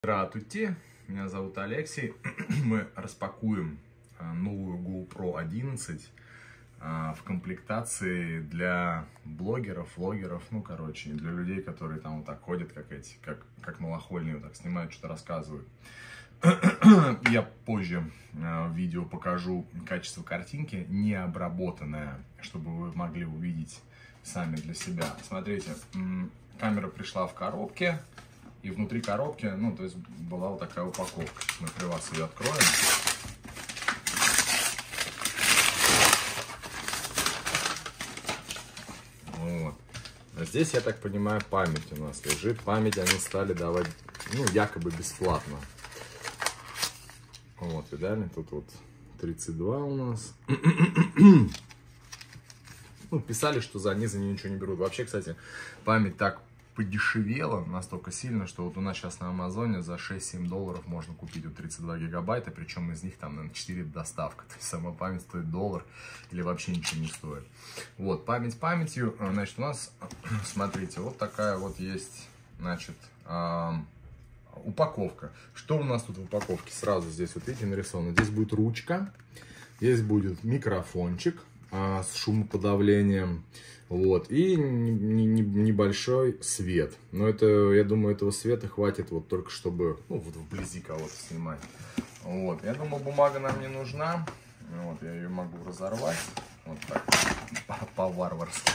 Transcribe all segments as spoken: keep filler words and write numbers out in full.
Здравствуйте, меня зовут Алексей. Мы распакуем новую GoPro одиннадцать в комплектации для блогеров, влогеров, ну, короче, для людей, которые там вот так ходят, как эти, как, как малохольные, вот так снимают, что-то рассказывают. Я позже в видео покажу качество картинки, не обработанное, чтобы вы могли увидеть сами для себя. Смотрите, камера пришла в коробке. И внутри коробки, ну, то есть была вот такая упаковка. Сейчас мы при вас ее откроем. Вот. А здесь, я так понимаю, память у нас лежит. Память они стали давать, ну, якобы бесплатно. Вот, видали? Тут вот тридцать два у нас. Ну, писали, что за они за нее ничего не берут. Вообще, кстати, память так подешевела настолько сильно, что вот у нас сейчас на Амазоне за шесть-семь долларов можно купить вот тридцать два гигабайта, причем из них там, наверное, четыре доставка. То есть сама память стоит доллар или вообще ничего не стоит. Вот, память памятью. Значит, у нас, смотрите, вот такая вот есть, значит, э, упаковка. Что у нас тут в упаковке? Сразу здесь, вот видите, нарисовано. Здесь будет ручка, здесь будет микрофончик э, с шумоподавлением. Вот, и небольшой свет. Но это, я думаю, этого света хватит вот только чтобы, ну, вот вблизи кого-то снимать. Вот, я думаю, бумага нам не нужна. Вот, я ее могу разорвать. Вот так, по-варварски.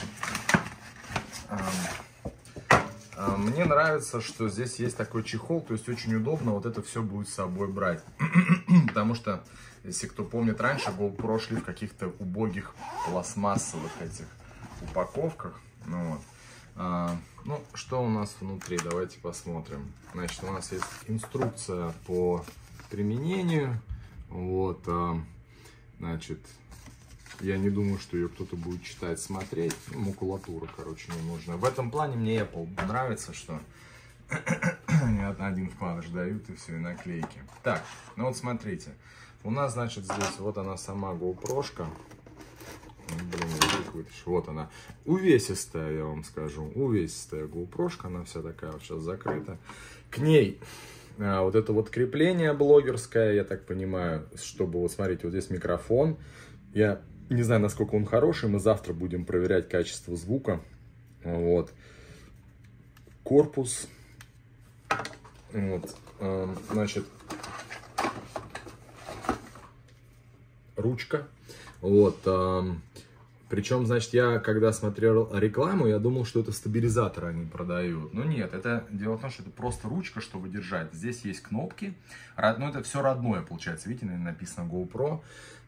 Мне нравится, что здесь есть такой чехол, то есть очень удобно вот это все будет с собой брать. Потому что, если кто помнит, раньше GoPro шли в каких-то убогих пластмассовых этих упаковках. Ну, вот. а, ну, что у нас внутри? Давайте посмотрим. Значит, у нас есть инструкция по применению. Вот, а, значит, я не думаю, что ее кто-то будет читать, смотреть. Ну, макулатура, короче, не нужна. В этом плане мне Apple нравится, что один вкладыш дают и все, и наклейки. Так, ну вот смотрите. У нас, значит, здесь вот она сама GoPro-шка. Блин, вот она. Увесистая, я вам скажу. Увесистая GoPro-шка. Она вся такая вот сейчас закрыта. К ней а, вот это вот крепление блогерское, я так понимаю, чтобы, вот смотрите, вот здесь микрофон. Я не знаю, насколько он хороший. Мы завтра будем проверять качество звука. Вот. Корпус. Вот. А, значит, ручка. Вот. А, причем, значит, я когда смотрел рекламу, я думал, что это стабилизатор они продают. Но нет, это дело в том, что это просто ручка, чтобы держать. Здесь есть кнопки. Ну, это все родное, получается. Видите, написано GoPro.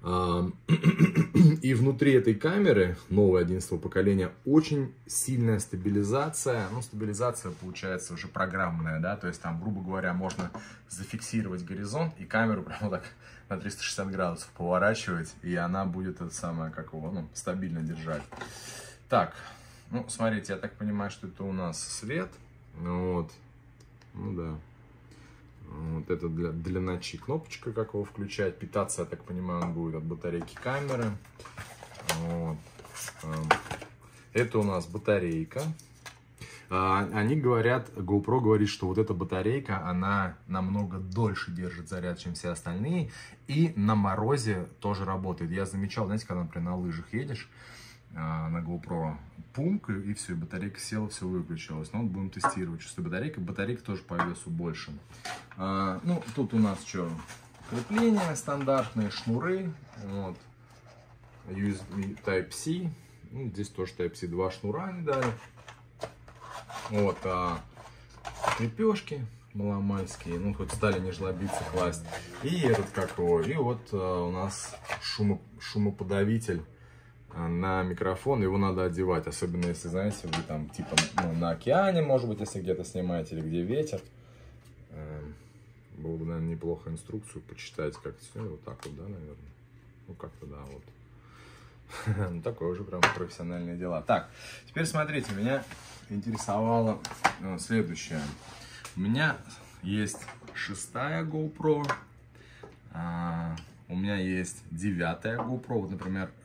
И внутри этой камеры, новой одиннадцатого поколения, очень сильная стабилизация. Ну, стабилизация получается уже программная, да. То есть там, грубо говоря, можно зафиксировать горизонт и камеру прямо так на триста шестьдесят градусов поворачивать, и она будет это самое, как его, ну, стабильно держать. Так, ну, смотрите, я так понимаю, что это у нас свет. Вот. Ну да. Вот это для, для ночи кнопочка, как его включать. Питаться, я так понимаю, он будет от батарейки камеры. Вот. Это у нас батарейка. Они говорят, GoPro говорит, что вот эта батарейка, она намного дольше держит заряд, чем все остальные. И на морозе тоже работает. Я замечал, знаете, когда, например, на лыжах едешь, на GoPro, пумк, и все, и батарейка села, все выключилось. Ну, вот будем тестировать, что батарейка. Батарейка тоже по весу больше. А, ну, тут у нас что? Крепления стандартные, шнуры. Вот. ю эс би Type-C. Ну, здесь тоже Type-C, два шнура они дали. Вот, а, крепежки маломальские, ну, хоть стали не жлобиться класть. И этот, как его, и вот а, у нас шумо, шумоподавитель на микрофон, его надо одевать, особенно если, знаете, вы там типа, ну, на океане, может быть, если где-то снимаете, или где ветер. Эм, было бы, наверное, неплохо инструкцию почитать, как все, вот так вот, да, наверное. Ну, как-то, да, вот. Ну, такое уже прям профессиональные дела. Так, теперь смотрите, меня интересовало ну, следующее. У меня есть шестая GoPro, а, у меня есть девятая GoPro. Вот, например,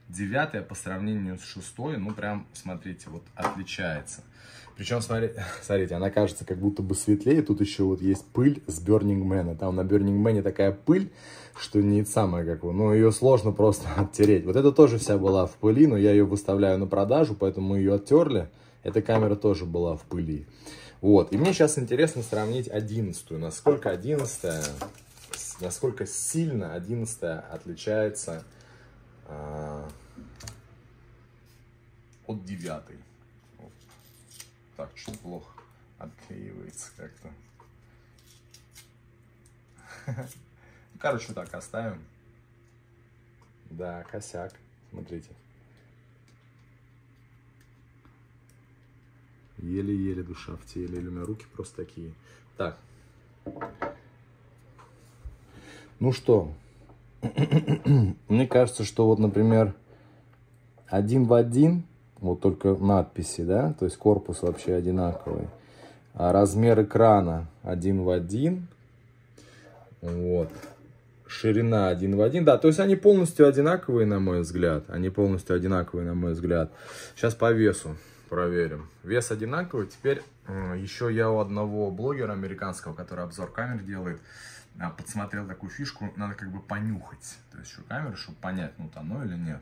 девятая по сравнению с шестой, ну прям, смотрите, вот отличается. Причем, смотри, смотрите, она кажется как будто бы светлее. Тут еще вот есть пыль с Burning Man. Там на Burning Man такая пыль, что не самое как бы, ну ее сложно просто оттереть. Вот это тоже вся была в пыли, но я ее выставляю на продажу, поэтому мы ее оттерли. Эта камера тоже была в пыли. Вот, и мне сейчас интересно сравнить одиннадцатую. Насколько одиннадцатая, насколько сильно одиннадцатая отличается а, от девятой. Так, что-то плохо отклеивается как-то. Короче, так оставим. Да, косяк. Смотрите. Еле-еле душа в теле. Или у меня руки просто такие. Так. Ну что? Мне кажется, что вот, например, один в один. Вот только надписи, да, то есть корпус вообще одинаковый. А размер экрана один в один. Вот. Ширина один в один. Да, то есть они полностью одинаковые, на мой взгляд. Они полностью одинаковые, на мой взгляд. Сейчас по весу проверим. Вес одинаковый. Теперь еще я у одного блогера американского, который обзор камер делает, подсмотрел такую фишку. Надо как бы понюхать. То есть еще камеру, чтобы понять, ну оно или нет.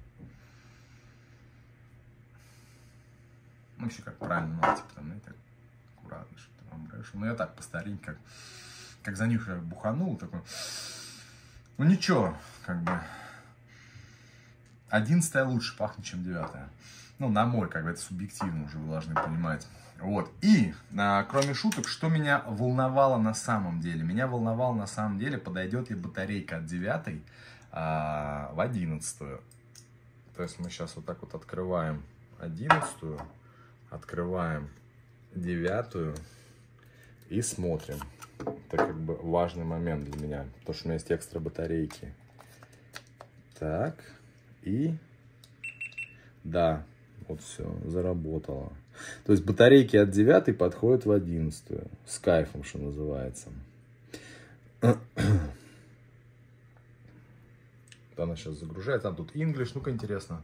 Ну, вообще, как правильно, ну, типа, там, знаете, аккуратно, что-то вам нравится. Ну, я так, по старенькому, как, как за них я буханул, такой, ну, ничего, как бы, одиннадцатая лучше пахнет, чем девятая. Ну, на мой, как бы, это субъективно уже, вы должны понимать. Вот, и, а, кроме шуток, что меня волновало на самом деле? Меня волновало на самом деле, подойдет ли батарейка от девятой а, в одиннадцатую. То есть, мы сейчас вот так вот открываем одиннадцатую. Открываем девятую и смотрим. Это как бы важный момент для меня, потому что у меня есть экстра батарейки. Так, и да, вот все, заработало. То есть батарейки от девятой подходят в одиннадцатую. С кайфом, что называется. Она сейчас загружается. А тут English, ну-ка интересно.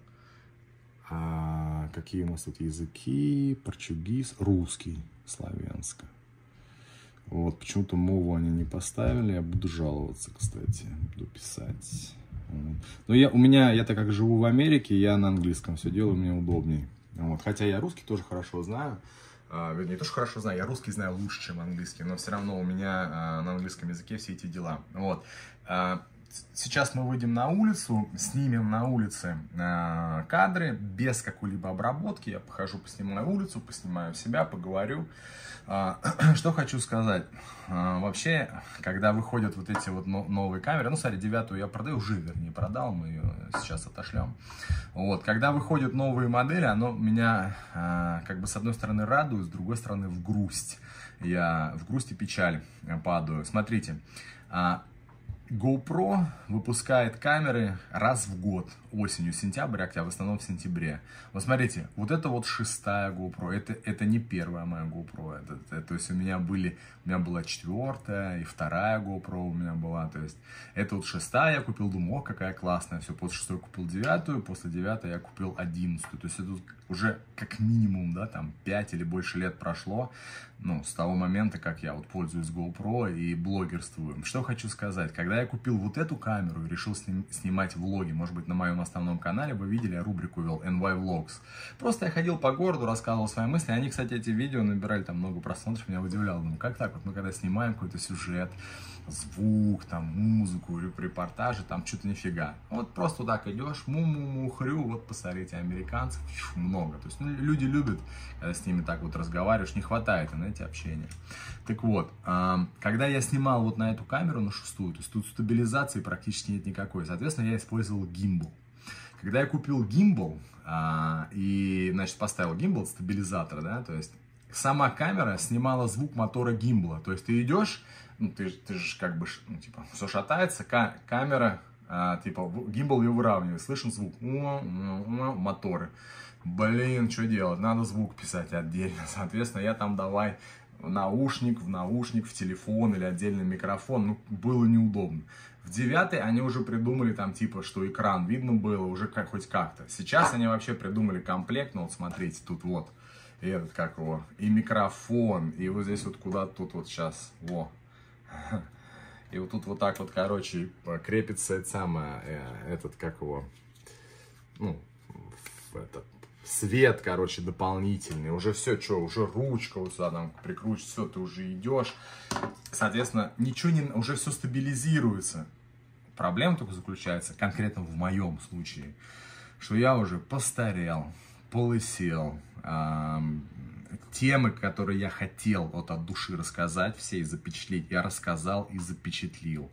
А какие у нас тут языки? Португиз, русский, славянско. Вот, почему-то мову они не поставили. Я буду жаловаться, кстати. Буду писать. Но я, у меня, я так как живу в Америке, я на английском все делаю, мне удобней. Вот. Хотя я русский тоже хорошо знаю. А, вернее, тоже хорошо знаю. Я русский знаю лучше, чем английский. Но все равно у меня а, на английском языке все эти дела. Вот. А, сейчас мы выйдем на улицу, снимем на улице э, кадры без какой-либо обработки. Я похожу, поснимаю улицу, поснимаю себя, поговорю. Э, что хочу сказать. Э, вообще, когда выходят вот эти вот но, новые камеры, ну, смотри, девятую я продаю, уже, вернее, продал, мы ее сейчас отошлем. Вот, когда выходят новые модели, оно меня, э, как бы, с одной стороны радует, с другой стороны в грусть. Я в грусть и печаль падаю. Смотрите. Э, GoPro выпускает камеры раз в год, осенью, сентябрь, октябрь, в основном в сентябре. Вот смотрите, вот это вот шестая GoPro, это, это не первая моя GoPro, это, это, то есть у меня были, у меня была четвертая и вторая GoPro у меня была, то есть это вот шестая я купил, думаю, о, какая классная, все, после шестой купил девятую, после девятой я купил одиннадцатую, то есть это уже как минимум, да, там пять или больше лет прошло, ну, с того момента, как я вот пользуюсь GoPro и блогерствую. Что хочу сказать, когда я купил вот эту камеру и решил сним, снимать влоги, может быть, на моем основном канале, вы видели, я рубрику вел эн вай Vlogs. Просто я ходил по городу, рассказывал свои мысли, они, кстати, эти видео набирали там много просмотров, меня удивляло, ну, как так, вот мы когда снимаем какой-то сюжет, звук, там, музыку, репортажи, там, что-то нифига. Вот просто так идешь, му-му-му-хрю, вот посмотрите, американцев много. То есть, ну, люди любят, когда с ними так вот разговариваешь, не хватает, знаете, общения. Так вот, когда я снимал вот на эту камеру, на шестую, то есть тут стабилизации практически нет никакой, соответственно, я использовал гимбал. Когда я купил гимбал и, значит, поставил гимбал, стабилизатор, да, то есть сама камера снимала звук мотора гимбала, то есть ты идешь, ну, ты, ты же как бы, ну, типа, все шатается, ка камера, а, типа, гимбал ее выравнивает, слышен звук, моторы. Блин, что делать, надо звук писать отдельно, соответственно, я там давай наушник в наушник, в телефон или отдельный микрофон, ну, было неудобно. В девятый они уже придумали там типа, что экран видно было уже как, хоть как-то. Сейчас они вообще придумали комплект, ну вот смотрите, тут вот, и этот как его, и микрофон, и вот здесь вот куда-то тут вот сейчас, во. И вот тут вот так вот, короче, крепится это самое, этот как его, ну, этот, свет, короче, дополнительный, уже все, что, уже ручка вот сюда там прикручивать, все, ты уже идешь, соответственно, ничего не, уже все стабилизируется. Проблема только заключается, конкретно в моем случае, что я уже постарел, полысел, эм, темы, которые я хотел вот от души рассказать, все и запечатлеть, я рассказал и запечатлил.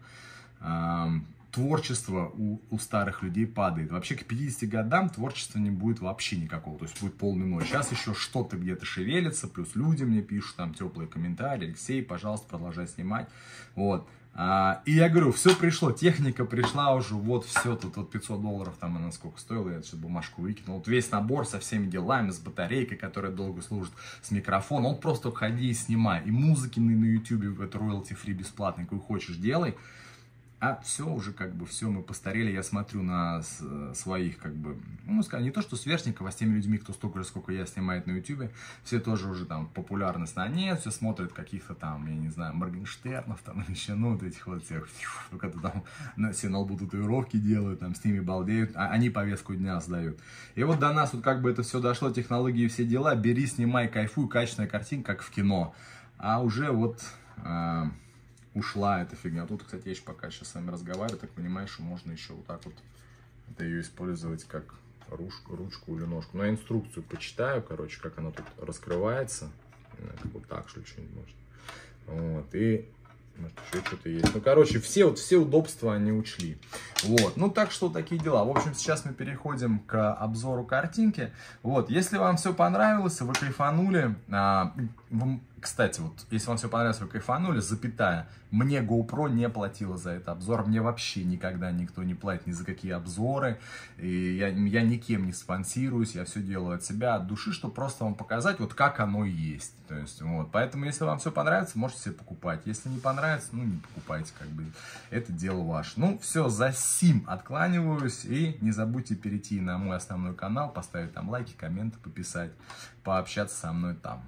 Эм, Творчество у, у старых людей падает. Вообще к пятидесяти годам творчества не будет вообще никакого. То есть будет полный ноль. Сейчас еще что-то где-то шевелится. Плюс люди мне пишут там теплые комментарии. Алексей, пожалуйста, продолжай снимать. Вот. А, и я говорю, все пришло. Техника пришла уже. Вот все. Тут вот пятьсот долларов там она сколько стоила. Я сейчас бумажку выкинул. Вот весь набор со всеми делами. С батарейкой, которая долго служит. С микрофоном. Он просто ходи и снимай. И музыки на, на YouTube. Это royalty free бесплатно. Какую хочешь делай. А все уже как бы, все, мы постарели, я смотрю на своих как бы, ну, скажем, не то что сверстников, а с теми людьми, кто столько же, сколько я, снимает на ютубе, все тоже уже там популярность на нет, все смотрят каких-то там, я не знаю, Моргенштернов там, еще, ну, вот этих вот всех, когда там на, все на лбу татуировки делают, там с ними балдеют, а они повестку дня сдают. И вот до нас вот как бы это все дошло, технологии и все дела, бери, снимай, кайфуй, качественная картинка, как в кино, а уже вот... Э, ушла эта фигня. Тут, кстати, я еще пока сейчас с вами разговариваю, так понимаешь, что можно еще вот так вот это ее использовать как ручку, ручку или ножку. Но я инструкцию почитаю, короче, как она тут раскрывается. Вот так, что что-нибудь можно. Вот, и может, еще что-то есть. Ну, короче, все, вот, все удобства они учли. Вот, ну, так что такие дела. В общем, сейчас мы переходим к обзору картинки. Вот, если вам все понравилось, вы кайфанули, а, вы, кстати, вот, если вам все понравилось, вы кайфанули, запятая, мне GoPro не платила за этот обзор, мне вообще никогда никто не платит ни за какие обзоры, и я, я никем не спонсируюсь, я все делаю от себя, от души, чтобы просто вам показать, вот как оно есть. То есть, вот, поэтому, если вам все понравится, можете себе покупать, если не понравится, ну, не покупайте, как бы, это дело ваше. Ну, все, за сим откланиваюсь, и не забудьте перейти на мой основной канал, поставить там лайки, комменты, пописать, пообщаться со мной там.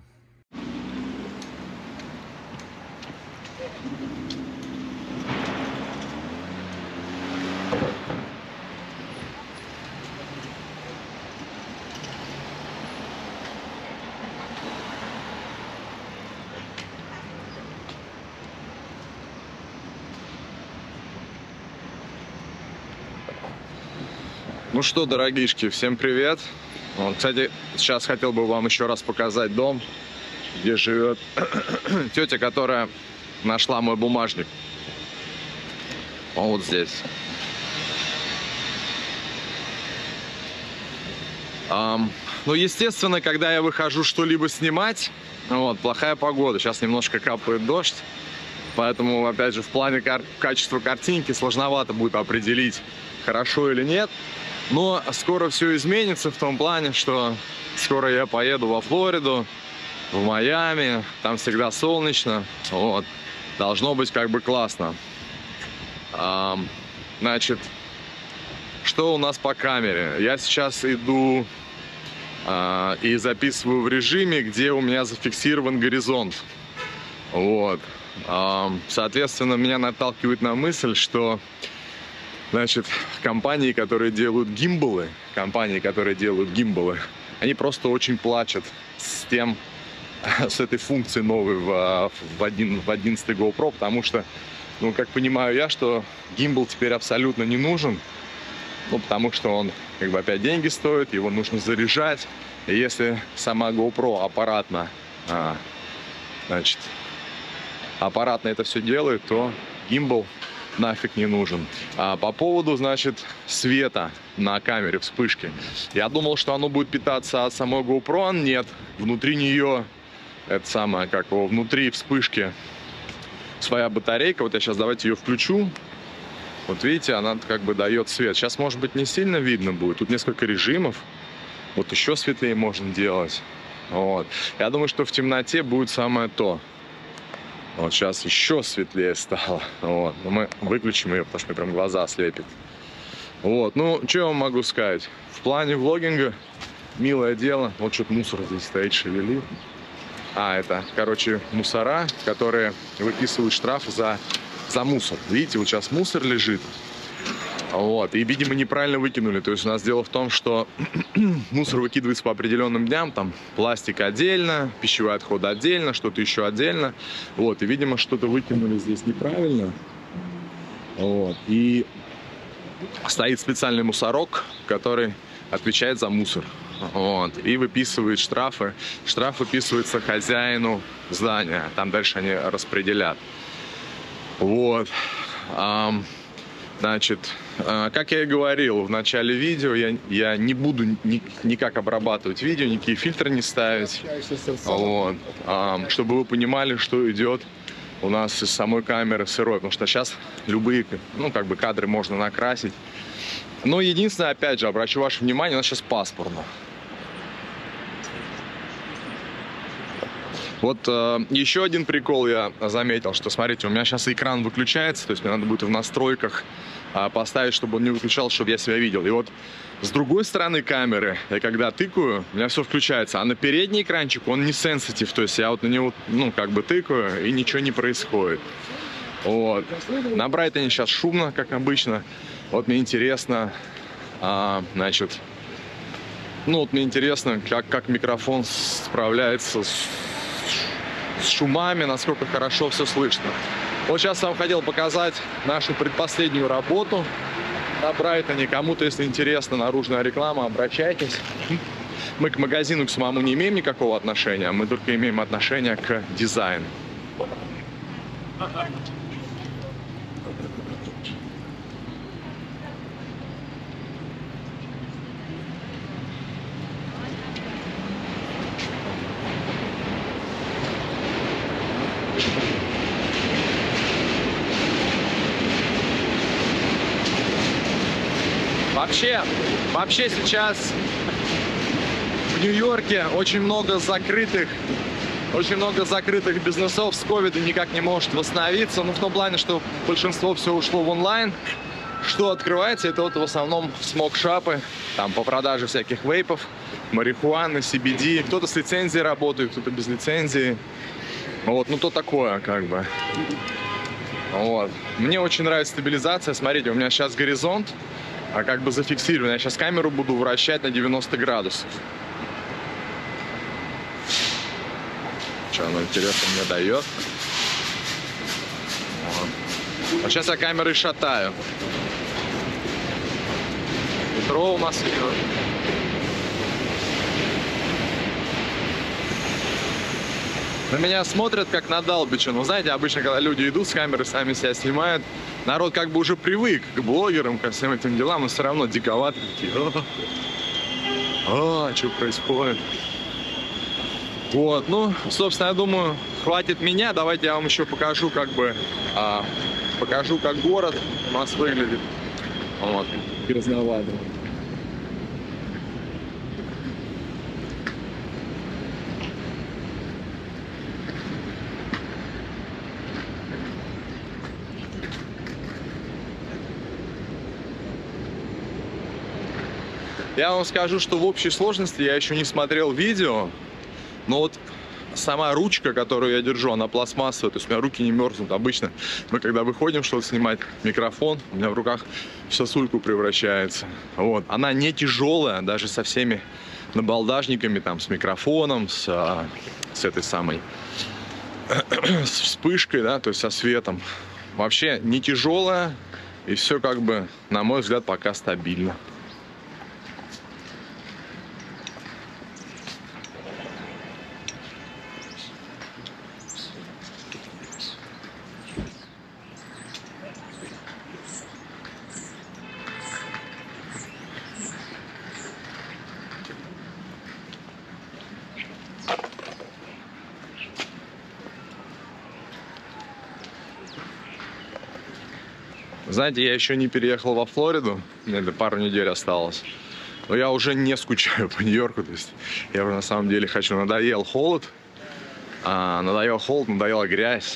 Ну что, дорогишки, всем привет. Вот, кстати, сейчас хотел бы вам еще раз показать дом, где живет тетя, которая нашла мой бумажник. Он вот здесь. Um, ну, естественно, когда я выхожу что-либо снимать, вот, плохая погода. Сейчас немножко капает дождь. Поэтому, опять же, в плане кар- качества картинки сложновато будет определить, хорошо или нет. Но скоро все изменится в том плане, что скоро я поеду во Флориду, в Майами, там всегда солнечно, вот, должно быть как бы классно. А, значит, что у нас по камере? Я сейчас иду а, и записываю в режиме, где у меня зафиксирован горизонт, вот. А, соответственно, меня наталкивает на мысль, что Значит, компании, которые делают гимбалы, компании, которые делают гимбалы, они просто очень плачут с тем, с этой функцией новой в, в, один, в одиннадцатый GoPro, потому что, ну, как понимаю я, что гимбал теперь абсолютно не нужен, ну, потому что он, как бы, опять деньги стоит, его нужно заряжать, и если сама GoPro аппаратно, а, значит, аппаратно это все делает, то гимбал нафиг не нужен. А по поводу, значит, света на камере, вспышки. Я думал, что оно будет питаться от самой GoPro. Нет. Внутри нее, это самое, как его, внутри вспышки своя батарейка. Вот я сейчас, давайте ее включу. Вот видите, она как бы дает свет. Сейчас, может быть, не сильно видно будет. Тут несколько режимов. Вот еще светлее можно делать. Вот. Я думаю, что в темноте будет самое то. Вот сейчас еще светлее стало. Вот. Но мы выключим ее, потому что мне прям глаза слепит. Вот. Ну, что я вам могу сказать? В плане влогинга милое дело. Вот что-то мусор здесь стоит, шевелит. А, это, короче, мусора, которые выписывают штраф за, за мусор. Видите, вот сейчас мусор лежит. Вот. И, видимо, неправильно выкинули. То есть у нас дело в том, что мусор выкидывается по определенным дням. Там пластик отдельно, пищевые отходы отдельно, что-то еще отдельно. Вот. И, видимо, что-то выкинули здесь неправильно. Вот. И стоит специальный мусорок, который отвечает за мусор. Вот. И выписывает штрафы. Штраф выписывается хозяину здания. Там дальше они распределят. Вот. Значит, как я и говорил в начале видео, я, я не буду ни, никак обрабатывать видео, никакие фильтры не ставить. Вот. Чтобы вы понимали, что идет у нас из самой камеры сырой. Потому что сейчас любые, ну, как бы кадры можно накрасить. Но единственное, опять же, обращу ваше внимание, у нас сейчас пасмурно. Вот э, еще один прикол я заметил, что, смотрите, у меня сейчас экран выключается, то есть мне надо будет в настройках э, поставить, чтобы он не выключался, чтобы я себя видел. И вот с другой стороны камеры, я когда тыкаю, у меня все включается, а на передний экранчик он не сенситив, то есть я вот на него, ну, как бы тыкаю, и ничего не происходит. Вот. На Брайтоне сейчас шумно, как обычно. Вот мне интересно, а, значит, ну, вот мне интересно, как, как микрофон справляется с с шумами, насколько хорошо все слышно. Вот сейчас я вам хотел показать нашу предпоследнюю работу на Брайтоне. Кому-то, если интересно, наружная реклама, обращайтесь. Мы к магазину, к самому не имеем никакого отношения, мы только имеем отношение к дизайну. Вообще, вообще сейчас в Нью-Йорке очень много закрытых, очень много закрытых бизнесов с ковида никак не может восстановиться. Ну, в том плане, что большинство все ушло в онлайн. Что открывается, это вот в основном смок-шапы, там по продаже всяких вейпов, марихуаны, си би ди. Кто-то с лицензией работает, кто-то без лицензии. Вот, ну то такое, как бы. Вот. Мне очень нравится стабилизация. Смотрите, у меня сейчас горизонт. А как бы зафиксировано. Я сейчас камеру буду вращать на девяносто градусов. Что оно интересно мне дает. Вот. А сейчас я камерой шатаю. Метро в Москве. На меня смотрят как на далбича. Ну, знаете, обычно, когда люди идут с камеры, сами себя снимают, народ как бы уже привык к блогерам, ко всем этим делам, но все равно диковато. А, что происходит? Вот, ну, собственно, я думаю, хватит меня. Давайте я вам еще покажу, как бы, а, покажу, как город у нас выглядит. Вот, грязновато. Я вам скажу, что в общей сложности я еще не смотрел видео, но вот сама ручка, которую я держу, она пластмассовая, то есть у меня руки не мерзнут. Обычно мы, когда выходим что-то снимать, микрофон, у меня в руках в сосульку превращается. Вот. Она не тяжелая, даже со всеми набалдажниками, там, с микрофоном, с, с этой самой, с вспышкой, да, то есть со светом. Вообще не тяжелая, и все, как бы, на мой взгляд, пока стабильно. Знаете, я еще не переехал во Флориду, мне пару недель осталось. Но я уже не скучаю по Нью-Йорку. То есть я уже на самом деле хочу. Надоел холод. А, надоел холод, надоела грязь.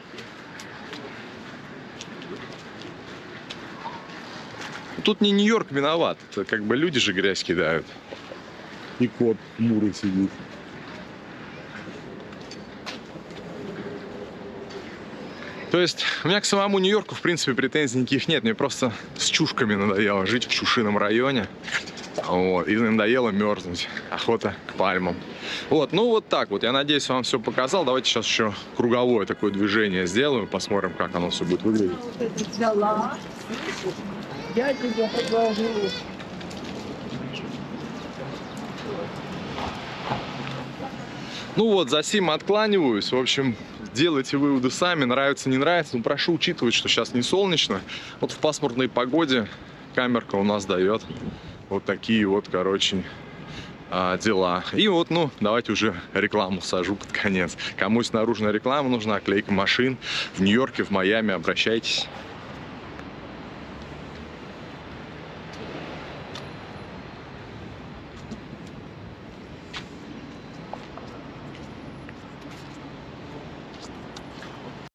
Тут не Нью-Йорк виноват. Это как бы люди же грязь кидают. И кот хмурый сидит. То есть у меня к самому Нью-Йорку, в принципе, претензий никаких нет. Мне просто с чушками надоело жить в чушином районе. Вот, и надоело мерзнуть. Охота к пальмам. Вот, ну вот так вот. Я надеюсь, вам все показал. Давайте сейчас еще круговое такое движение сделаю. Посмотрим, как оно все будет выглядеть. Я тебя предложу. Ну вот, за сим откланиваюсь. В общем, делайте выводы сами. Нравится, не нравится. Но прошу учитывать, что сейчас не солнечно. Вот в пасмурной погоде камерка у нас дает вот такие вот, короче, дела. И вот, ну, давайте уже рекламу сажу под конец. Кому наружная реклама нужна, клейка машин в Нью-Йорке, в Майами, обращайтесь.